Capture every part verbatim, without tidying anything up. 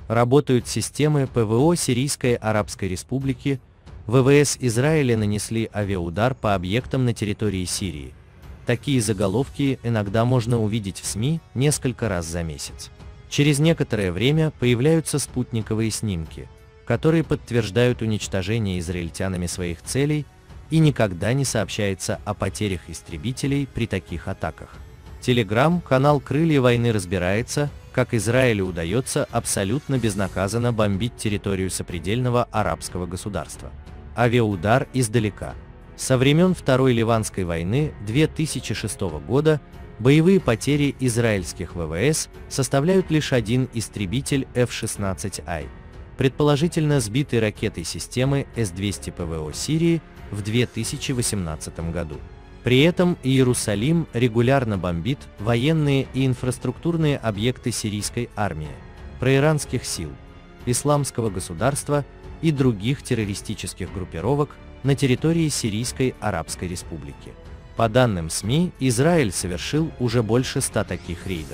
Работают системы ПВО Сирийской Арабской Республики. ВВС Израиля нанесли авиаудар по объектам на территории Сирии. Такие заголовки иногда можно увидеть в СМИ несколько раз за месяц. Через некоторое время появляются спутниковые снимки, которые подтверждают уничтожение израильтянами своих целей, и никогда не сообщается о потерях истребителей при таких атаках. Телеграм-канал «Крылья войны» разбирается, как Израилю удается абсолютно безнаказанно бомбить территорию сопредельного арабского государства. Авиаудар издалека. Со времен Второй Ливанской войны две тысячи шестого года боевые потери израильских ВВС составляют лишь один истребитель эф шестнадцать ай, предположительно сбитый ракетой системы эс двести ПВО Сирии в две тысячи восемнадцатом году. При этом Иерусалим регулярно бомбит военные и инфраструктурные объекты сирийской армии, проиранских сил, исламского государства и других террористических группировок на территории Сирийской Арабской Республики. По данным СМИ, Израиль совершил уже больше ста таких рейдов.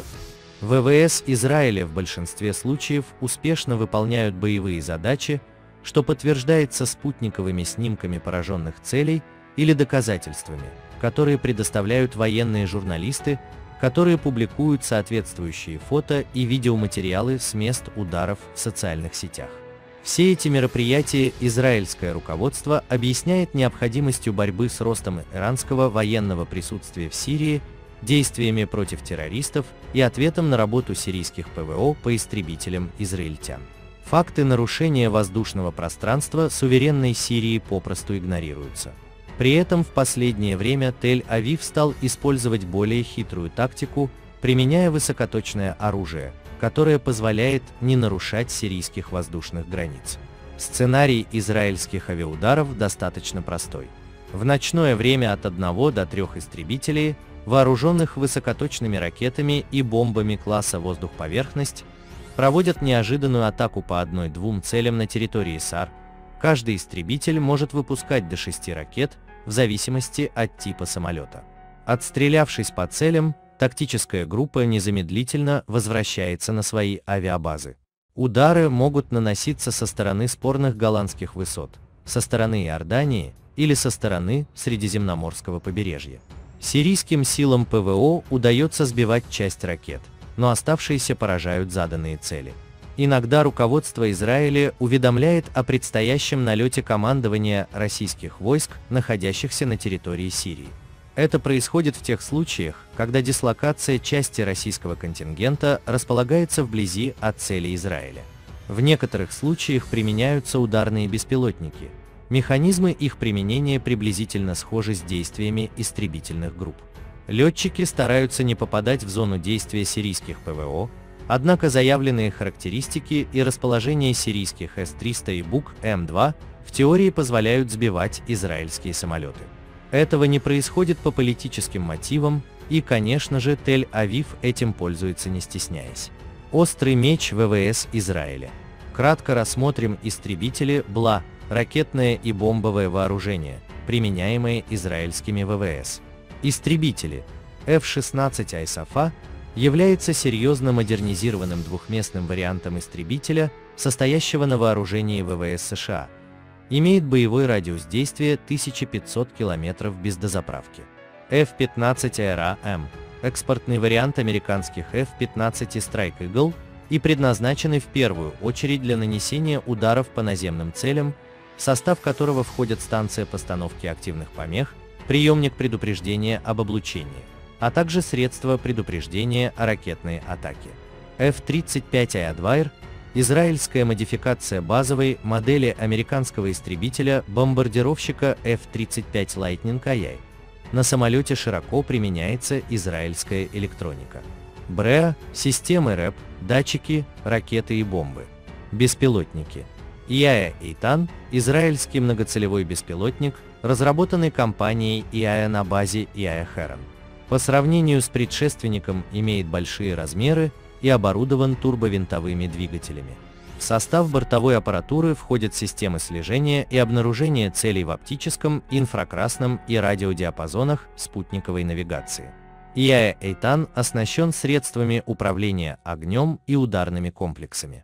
ВВС Израиля в большинстве случаев успешно выполняют боевые задачи, что подтверждается спутниковыми снимками пораженных целей или доказательствами, которые предоставляют военные журналисты, которые публикуют соответствующие фото и видеоматериалы с мест ударов в социальных сетях. Все эти мероприятия израильское руководство объясняет необходимостью борьбы с ростом иранского военного присутствия в Сирии, действиями против террористов и ответом на работу сирийских ПВО по истребителям израильтян. Факты нарушения воздушного пространства суверенной Сирии попросту игнорируются. При этом в последнее время Тель-Авив стал использовать более хитрую тактику, применяя высокоточное оружие, которое позволяет не нарушать сирийских воздушных границ. Сценарий израильских авиаударов достаточно простой. В ночное время от одного до трех истребителей, вооруженных высокоточными ракетами и бомбами класса воздух-поверхность, проводят неожиданную атаку по одной-двум целям на территории САР. Каждый истребитель может выпускать до шести ракет, в зависимости от типа самолета. Отстрелявшись по целям, тактическая группа незамедлительно возвращается на свои авиабазы. Удары могут наноситься со стороны спорных голландских высот, со стороны Иордании или со стороны Средиземноморского побережья. Сирийским силам ПВО удается сбивать часть ракет, но оставшиеся поражают заданные цели. Иногда руководство Израиля уведомляет о предстоящем налете командования российских войск, находящихся на территории Сирии. Это происходит в тех случаях, когда дислокация части российского контингента располагается вблизи от цели Израиля. В некоторых случаях применяются ударные беспилотники. Механизмы их применения приблизительно схожи с действиями истребительных групп. Летчики стараются не попадать в зону действия сирийских ПВО, однако заявленные характеристики и расположение сирийских эс триста и бук эм два в теории позволяют сбивать израильские самолеты. Этого не происходит по политическим мотивам, и, конечно же, Тель-Авив этим пользуется не стесняясь. Острый меч ВВС Израиля. Кратко рассмотрим истребители БЛА, ракетное и бомбовое вооружение, применяемые израильскими ВВС. Истребители эф шестнадцать ай Сафа является серьезно модернизированным двухместным вариантом истребителя, состоящего на вооружении ВВС США. Имеет боевой радиус действия тысяча пятьсот километров без дозаправки. эф пятнадцать эй эр а эм – экспортный вариант американских эф пятнадцать Strike Eagle и предназначенный в первую очередь для нанесения ударов по наземным целям, в состав которого входят станция постановки активных помех, приемник предупреждения об облучении, а также средства предупреждения о ракетной атаке. эф тридцать пять Airwire – израильская модификация базовой модели американского истребителя-бомбардировщика эф тридцать пять Lightning ай ай. На самолете широко применяется израильская электроника. БРЭА – системы РЭП, датчики, ракеты и бомбы. Беспилотники. и эй эй Эйтан – израильский многоцелевой беспилотник, разработанный компанией и эй эй на базе и эй эй Heron. По сравнению с предшественником имеет большие размеры и оборудован турбовинтовыми двигателями. В состав бортовой аппаратуры входят системы слежения и обнаружения целей в оптическом, инфракрасном и радиодиапазонах спутниковой навигации. и эй эй Эйтан оснащен средствами управления огнем и ударными комплексами.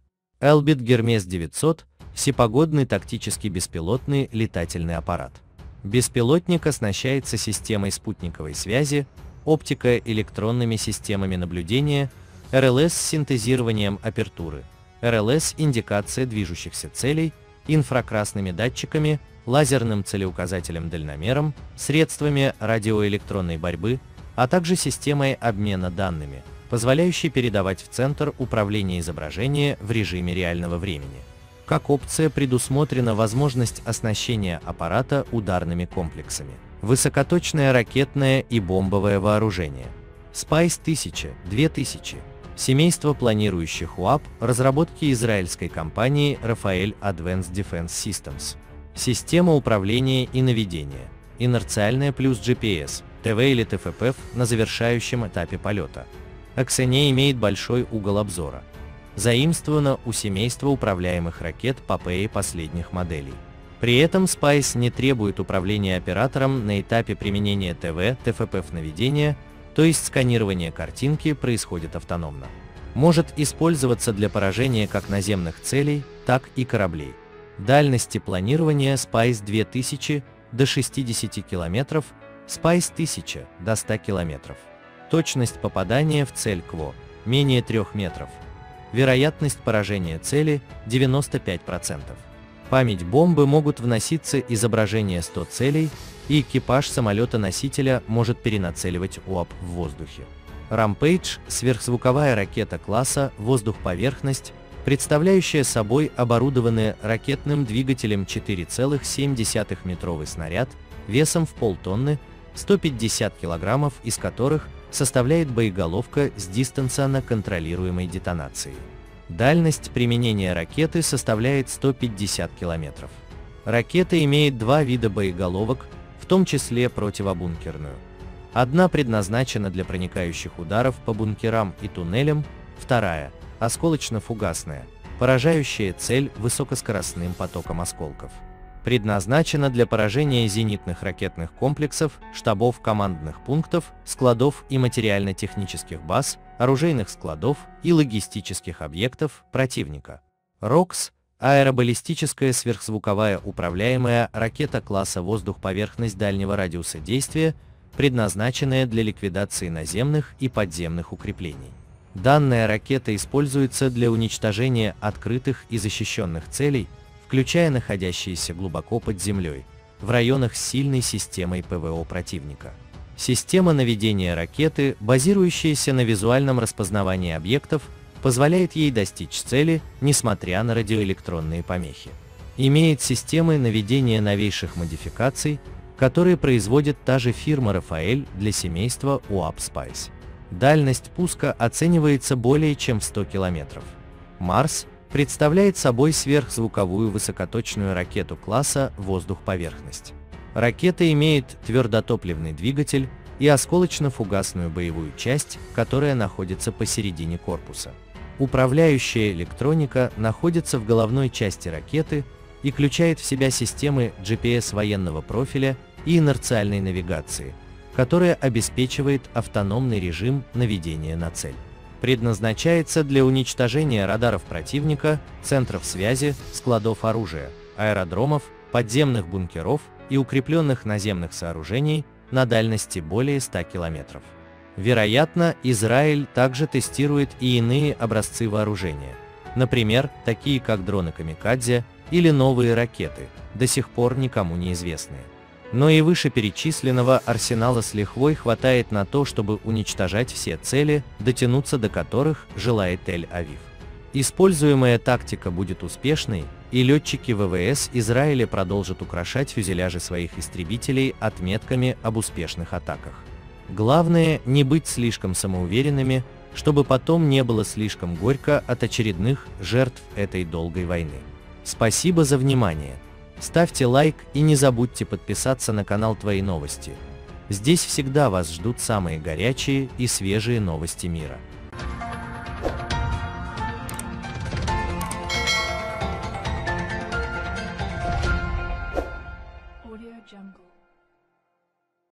Элбит Гермес девятьсот – всепогодный тактический беспилотный летательный аппарат. Беспилотник оснащается системой спутниковой связи, оптико-электронными системами наблюдения, эр эл эс с синтезированием апертуры, эр эл эс индикация движущихся целей, инфракрасными датчиками, лазерным целеуказателем-дальномером, средствами радиоэлектронной борьбы, а также системой обмена данными, позволяющей передавать в центр управления изображения в режиме реального времени. Как опция предусмотрена возможность оснащения аппарата ударными комплексами. Высокоточное ракетное и бомбовое вооружение. Спайс тысяча, две тысячи. Семейство планирующих УАП разработки израильской компании Rafael Advanced Defense Systems. Система управления и наведения. Инерциальная плюс джи пи эс, тэ вэ или тэ эф пэ эф на завершающем этапе полета. Аксене имеет большой угол обзора. Заимствовано у семейства управляемых ракет Попеи последних моделей. При этом Спайс не требует управления оператором на этапе применения тэ вэ, тэ эф пэ эф наведения, то есть сканирование картинки происходит автономно. Может использоваться для поражения как наземных целей, так и кораблей. Дальности планирования Спайс две тысячи до шестидесяти километров, Спайс тысяча до ста километров. Точность попадания в цель КВО менее трёх метров. Вероятность поражения цели девяносто пять процентов. Память бомбы могут вноситься изображения сто целей, и экипаж самолета-носителя может перенацеливать УАП в воздухе. Rampage – сверхзвуковая ракета класса «Воздух-поверхность», представляющая собой оборудованный ракетным двигателем четыре целых семь десятых метровый снаряд весом в полтонны, сто пятьдесят килограммов из которых составляет боеголовка с дистанционно контролируемой детонацией. Дальность применения ракеты составляет сто пятьдесят километров. Ракета имеет два вида боеголовок, в том числе противобункерную. Одна предназначена для проникающих ударов по бункерам и туннелям, вторая – осколочно-фугасная, поражающая цель высокоскоростным потоком осколков. Предназначена для поражения зенитных ракетных комплексов, штабов командных пунктов, складов и материально-технических баз, оружейных складов и логистических объектов противника. рокс – аэробаллистическая сверхзвуковая управляемая ракета класса «Воздух-поверхность» дальнего радиуса действия, предназначенная для ликвидации наземных и подземных укреплений. Данная ракета используется для уничтожения открытых и защищенных целей, включая находящиеся глубоко под землей, в районах с сильной системой пэ вэ о противника. Система наведения ракеты, базирующаяся на визуальном распознавании объектов, позволяет ей достичь цели, несмотря на радиоэлектронные помехи. Имеет системы наведения новейших модификаций, которые производит та же фирма Rafael для семейства УАП Спайс. Дальность пуска оценивается более чем в сто километров. Марс представляет собой сверхзвуковую высокоточную ракету класса «Воздух-поверхность». Ракета имеет твердотопливный двигатель и осколочно-фугасную боевую часть, которая находится посередине корпуса. Управляющая электроника находится в головной части ракеты и включает в себя системы джи пи эс военного профиля и инерциальной навигации, которая обеспечивает автономный режим наведения на цель. Предназначается для уничтожения радаров противника, центров связи, складов оружия, аэродромов, подземных бункеров и укрепленных наземных сооружений на дальности более ста километров. Вероятно, Израиль также тестирует и иные образцы вооружения, например, такие как дроны «Камикадзе» или новые ракеты, до сих пор никому неизвестные. Но и вышеперечисленного арсенала с лихвой хватает на то, чтобы уничтожать все цели, дотянуться до которых желает Тель-Авив. Используемая тактика будет успешной, и летчики вэ вэ эс Израиля продолжат украшать фюзеляжи своих истребителей отметками об успешных атаках. Главное, не быть слишком самоуверенными, чтобы потом не было слишком горько от очередных жертв этой долгой войны. Спасибо за внимание. Ставьте лайк и не забудьте подписаться на канал Твои новости. Здесь всегда вас ждут самые горячие и свежие новости мира. Audio Jungle.